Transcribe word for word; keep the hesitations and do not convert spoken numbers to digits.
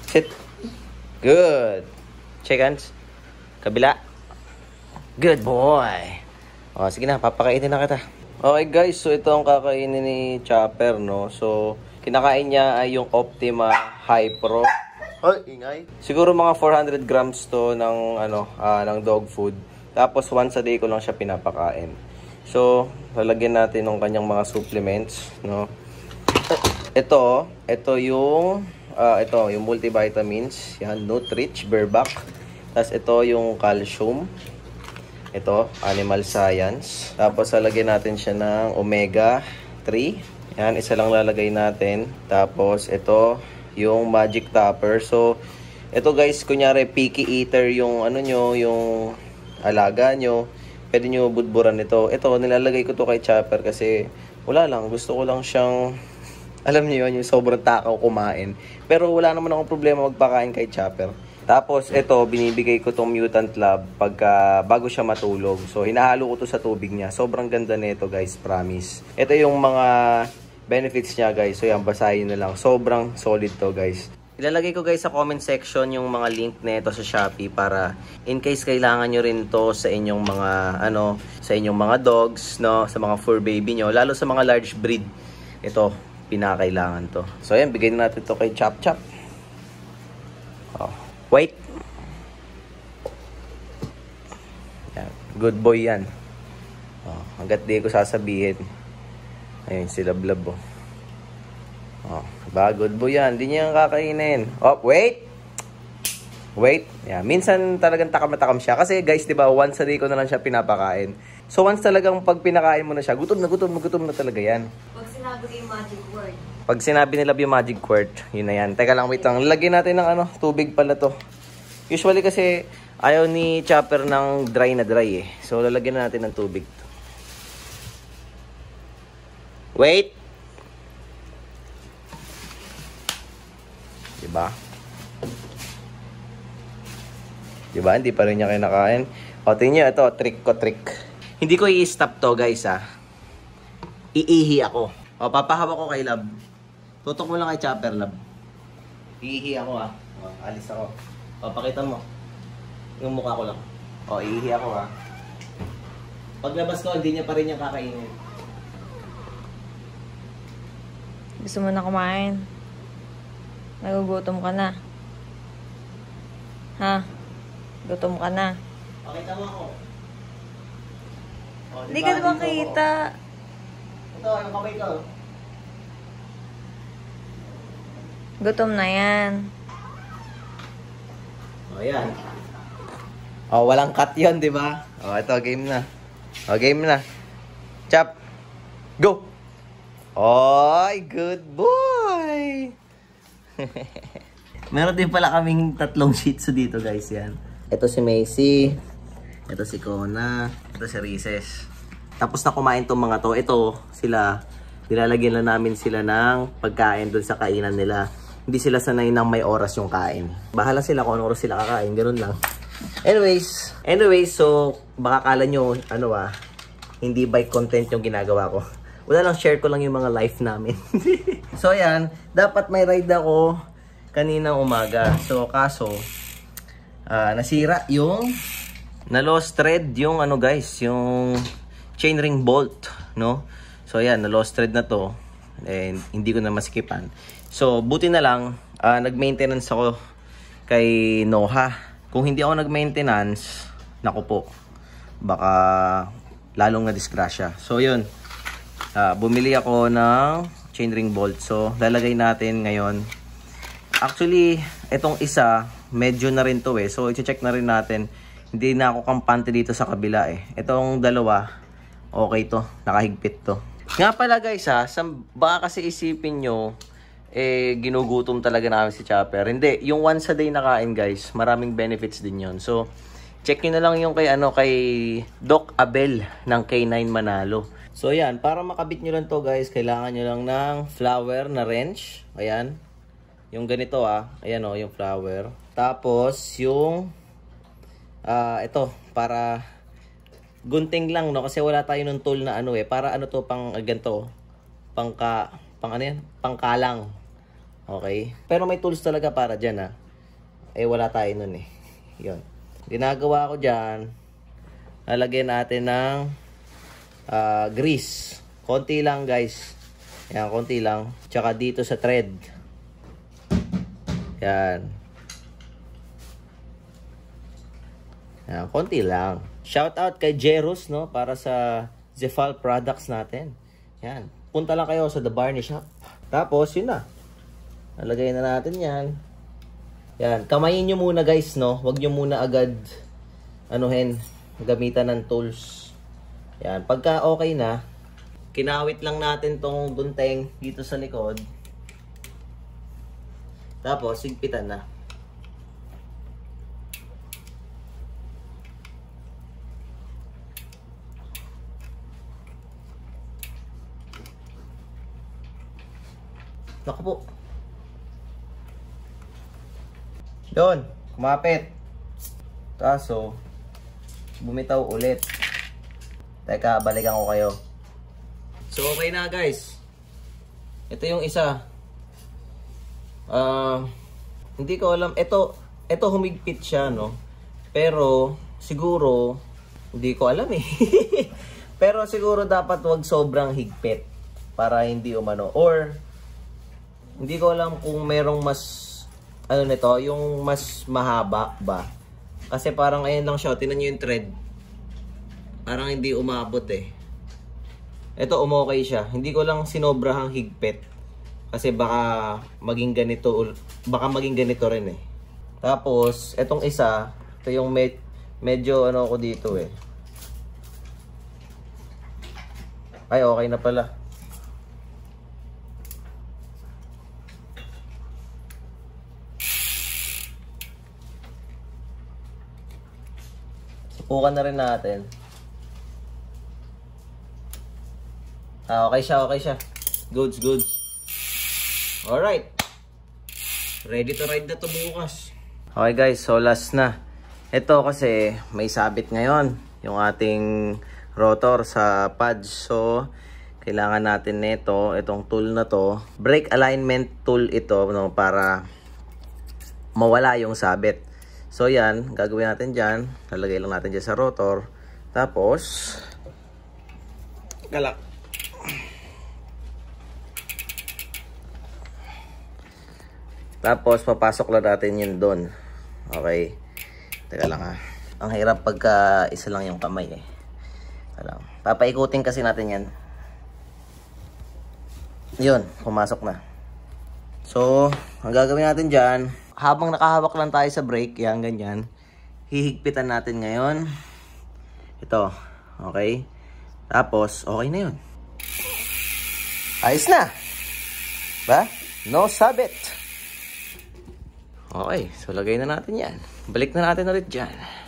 Sit. Good. Shake hands. Kabila. Good boy. O, sige na, papakainin na kita. Okay guys, so ito ang kakainin ni Chopper, no? So, kinakain niya ay yung Optima High Pro. Ay, ingay. Siguro mga four hundred grams to ng, ano, uh, ng dog food. Tapos, once a day ko lang siya pinapakain. So, lalagyan natin ng kanyang mga supplements, no? Ito, ito yung, uh, ito, yung multivitamins. Yan, Nutrich, Berbac. Tapos, ito yung calcium. Ito, Animal Science. Tapos, lalagyan natin siya ng omega three. Yan, isa lang lalagay natin. Tapos, ito, yung Magic Topper. So, ito guys, kunyari, picky eater yung, ano nyo, yung alaga nyo. Pwede nyo budburan ito. Ito, nilalagay ko to kay Chopper kasi, wala lang, gusto ko lang siyang, alam niyo yun, yung sobrang takaw kumain. Pero, wala naman akong problema magpakain kay Chopper. Tapos, ito, binibigay ko tong Mutant Lab pagka, bago siya matulog. So, hinahalo ko to sa tubig niya. Sobrang ganda nito guys, promise. Ito yung mga benefits niya guys. So, yan, basahin na lang. Sobrang solid to guys. Ilalagay ko guys sa comment section yung mga link nito sa Shopee para in case kailangan nyo rin to sa inyong mga, ano, sa inyong mga dogs, no, sa mga fur baby nyo. Lalo sa mga large breed. Ito, pinakailangan to. So, yan, bigay na natin to kay Chop Chop. Oh. Wait. Yan. Good boy yan. Oh, hanggat di ko sasabihin. Ayun, si Lablab, oh. Oh, diba? Good boy yan. Hindi niya yung kakainin. Oh, wait! Wait. Yeah. Minsan talagang takam na takam siya. Kasi guys, diba, once a day ko na lang siya pinapakain. So, once talagang pag pinakain mo na siya, gutom na gutom na gutom na talaga yan. Pag sinabi yung magic word. Pag sinabi nila yung magic word, yun na yan. Teka lang, wait lang. Lagyan natin ng ano, tubig pala to. Usually kasi, ayaw ni Chopper ng dry na dry eh. So, lalagyan na natin ng tubig. Wait! Diba? Diba? Hindi pa rin niya kinakain. O, tingnan nyo, ito, trick ko, trick. Hindi ko i-stop to, guys, ha. Iihi ako. O, papahawak ko kay Lab. Tutok mo lang kay Chopper, Lab. Iihi ako, ha. O, alis ako. O, pakita mo. Yung mukha ko lang. O, iihi ako, ha. Paglabas ko, hindi niya pa rin niya kakainin. Gusto mo na kumain? Nagugutom ka na. Ha? Gutom ka na. Pakita mo ako. O, Hindi ka naman kita. Ito, yung kamay ko. Gutom na yan. O, yan. O, walang cut yun, di ba? O, ito, game na. O, game na. Chop. Go! Oy, good boy! Meron din pala kaming tatlong shih tzu dito, guys, yan. Ito si Macy. Ito si Kona. Ito si Reeses. Tapos na kumain tong mga to. Ito, sila, nilalagyan lang namin sila ng pagkain dun sa kainan nila. Hindi sila sanay nang may oras yung kain. Bahala sila kung anong oras sila kakain. Ganun lang. Anyways, anyways, so, baka kala nyo, ano ah, hindi bike content yung ginagawa ko. Wala lang, share ko lang yung mga life namin. So, ayan, dapat may ride ako kaninang umaga. So, kaso, uh, nasira yung, na-lost thread yung, ano guys, yung chainring bolt, no? So, ayan, na-lost thread na to. And hindi ko na masikipan. So, buti na lang, uh, nag-maintenance ako kay Noha. Kung hindi ako nag-maintenance, naku po, baka lalong na-disgrasya. So, yun. Uh, bumili ako ng chainring bolt. So, lalagay natin ngayon. Actually, itong isa, medyo na rin to eh. So, i-check na rin natin. Hindi na ako kampante dito sa kabila eh. Itong dalawa, okay to. Nakahigpit to. Nga pala guys ha, sa, baka kasi isipin nyo, eh, ginugutom talaga namin si Chopper. Hindi, yung once a day na kain guys, maraming benefits din yon. So, check nyo na lang yung kay, ano, kay Doc Abel ng K nine Manalo. So, ayan. Para makabit nyo lang to guys, kailangan nyo lang ng flower na wrench. Ayan. Yung ganito ah. Ayan o, oh, yung flower. Tapos, yung, ah, uh, ito, para gunting lang, no? Kasi wala tayo ng tool na ano eh. Para ano to, pang, uh, ganito, pangka, pang ano yan? Pangkalang. Okay? Pero may tools talaga para dyan, ha. Eh, wala tayo nun, eh. Yun. Ginagawa ko dyan, lalagyan natin ng uh, grease. Konti lang, guys. Yan, konti lang. Tsaka dito sa thread. Yan. Yan, konti lang. Shout out kay Jeros, no, para sa Zefal products natin. Yan. Punta lang kayo sa The Barney Shop. Tapos, yun na. Nalagay na natin yan. Yan. Kamayin nyo muna, guys, no. Huwag nyo muna agad anuhin, gamitan ng tools. Yan. Pagka okay na, kinawit lang natin tong gunteng dito sa likod. Tapos, sigpitan na. Naku po. Yun, kumapit. Kaso, bumitaw ulit. Teka, balikan ko kayo. So, okay na, guys. Ito yung isa. Uh, hindi ko alam. Ito, ito humigpit siya, no? Pero, siguro, hindi ko alam eh. Pero siguro dapat wag sobrang higpit para hindi umano. Or, hindi ko alam kung merong mas, ano nito, yung mas mahaba ba. Kasi parang ayan lang siya. Tinan nyo yung thread. Parang hindi umabot eh. Ito, umokay siya. Hindi ko lang sinobrahang higpit. Kasi baka maging ganito, baka maging ganito rin eh. Tapos, etong isa, ito yung med medyo ano ko dito eh. Ay, okay na pala. Subukan na rin natin. Ah, okay siya, okay siya. Goods, goods. Alright. Ready to ride na to bukas. Okay guys, so last na. Ito kasi may sabit ngayon yung ating rotor sa pads. So, kailangan natin nito, itong tool na to. Brake alignment tool ito, no, para mawala yung sabit. So, yan. Gagawin natin dyan. Lalagay lang natin dyan sa rotor. Tapos, galak. Tapos, papasok lang natin yun doon. Okay. Teka lang ha. Ang hirap pagka isa lang yung kamay eh. Alam. Papaikutin kasi natin yan. Yun. Pumasok na. So, ang gagawin natin dyan, habang nakahawak lang tayo sa brake, yan, ganyan, hihigpitan natin ngayon. Ito. Okay. Tapos, okay na yun. Ayos na. Ba? No sabit. Okay, so lagay na natin yan. Balik na natin ulit dyan.